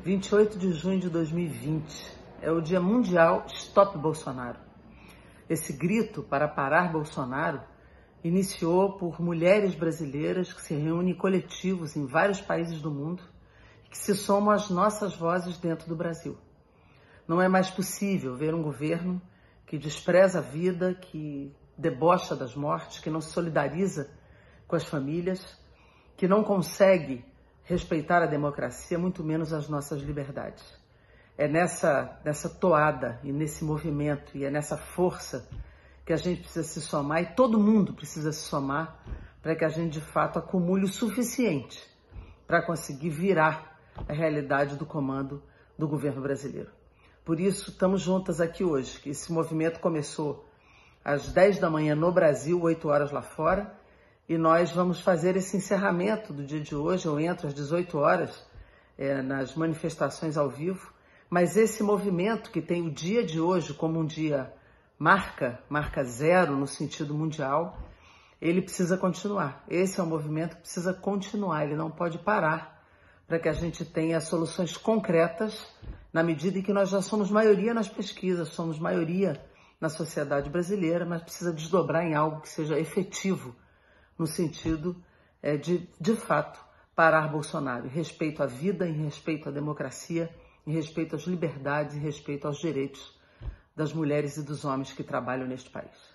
28 de junho de 2020 é o Dia Mundial Stop Bolsonaro. Esse grito para parar Bolsonaro iniciou por mulheres brasileiras que se reúnem em coletivos em vários países do mundo e que se somam às nossas vozes dentro do Brasil. Não é mais possível ver um governo que despreza a vida, que debocha das mortes, que não se solidariza com as famílias, que não consegue respeitar a democracia, muito menos as nossas liberdades. É nessa toada e nesse movimento e é nessa força que a gente precisa se somar e todo mundo precisa se somar para que a gente de fato acumule o suficiente para conseguir virar a realidade do comando do governo brasileiro. Por isso, estamos juntas aqui hoje, que esse movimento começou às 10 da manhã no Brasil, 8 horas lá fora, e nós vamos fazer esse encerramento do dia de hoje. Eu entro às 18 horas nas manifestações ao vivo, mas esse movimento que tem o dia de hoje como um dia marca zero no sentido mundial, ele precisa continuar. Esse é um movimento que precisa continuar, ele não pode parar para que a gente tenha soluções concretas na medida em que nós já somos maioria nas pesquisas, somos maioria na sociedade brasileira, mas precisa desdobrar em algo que seja efetivo no sentido de fato, parar Bolsonaro, em respeito à vida, em respeito à democracia, em respeito às liberdades, em respeito aos direitos das mulheres e dos homens que trabalham neste país.